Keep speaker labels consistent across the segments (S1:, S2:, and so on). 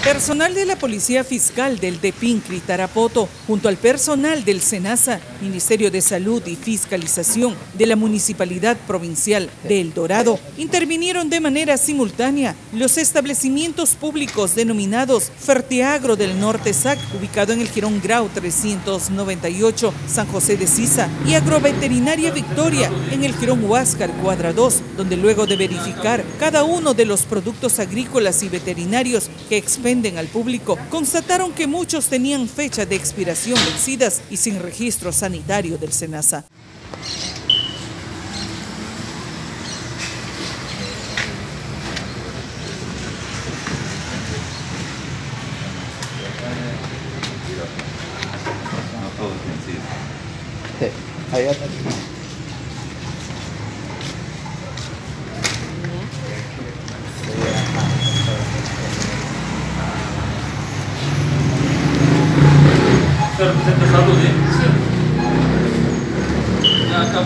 S1: Personal de la Policía Fiscal del Tepincri, Tarapoto, junto al personal del SENASA, Ministerio de Salud y Fiscalización de la Municipalidad Provincial de El Dorado, intervinieron de manera simultánea los establecimientos públicos denominados Fertiagro del Norte SAC, ubicado en el Jirón Grau 398, San José de Sisa, y Agroveterinaria Victoria, en el Jirón Huáscar Cuadra 2, donde luego de verificar cada uno de los productos agrícolas y veterinarios que expenden al público, constataron que muchos tenían fecha de expiración vencidas y sin registro sanitario del SENASA.
S2: ¿Se representa salud, eh? Sí. Ya, acá.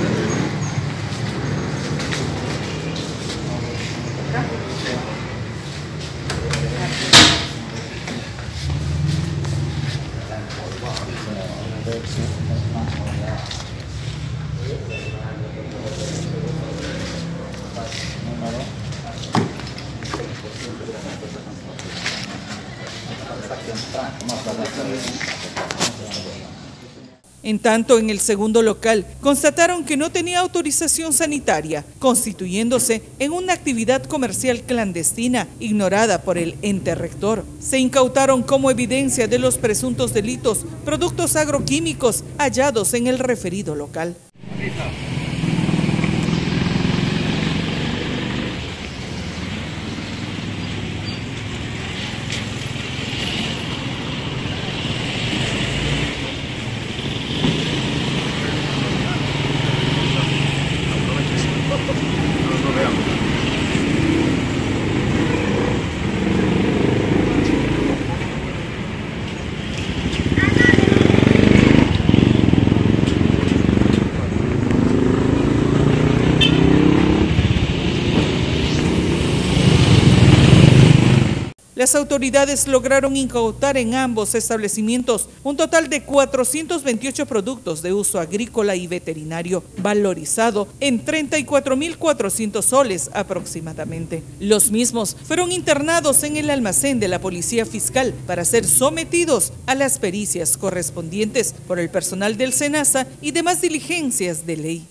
S1: En tanto, en el segundo local, constataron que no tenía autorización sanitaria, constituyéndose en una actividad comercial clandestina ignorada por el ente rector. Se incautaron como evidencia de los presuntos delitos productos agroquímicos hallados en el referido local. Las autoridades lograron incautar en ambos establecimientos un total de 428 productos de uso agrícola y veterinario, valorizado en 34.400 soles aproximadamente. Los mismos fueron internados en el almacén de la Policía Fiscal para ser sometidos a las pericias correspondientes por el personal del SENASA y demás diligencias de ley.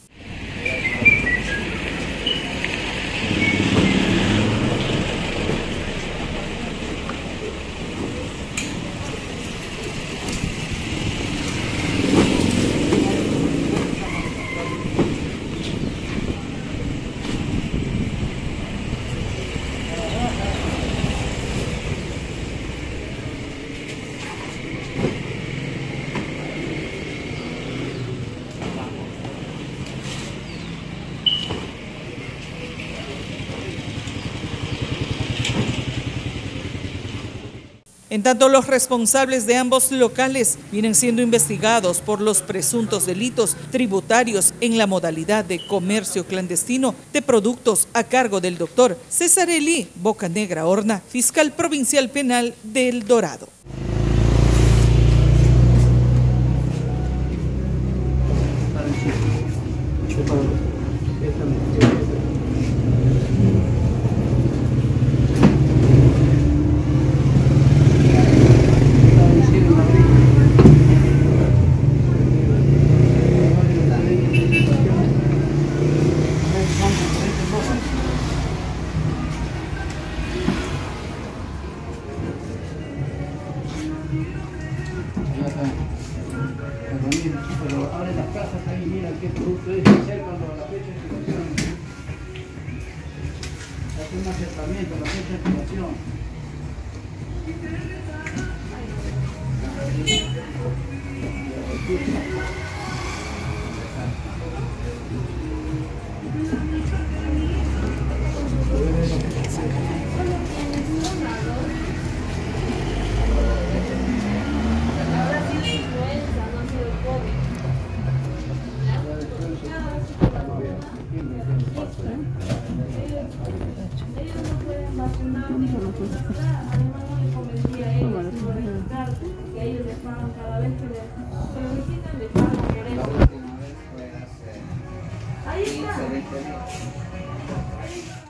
S1: En tanto, los responsables de ambos locales vienen siendo investigados por los presuntos delitos tributarios en la modalidad de comercio clandestino de productos a cargo del doctor César Elí Bocanegra Horna, fiscal provincial penal de El Dorado.
S3: Pero abren las casas ahí, mira qué producto es, acercan la fecha de expiración. Hacen un acercamiento a la fecha de expiración.
S4: Ellos no pueden vacunar, además no les conviene.
S3: Excelente.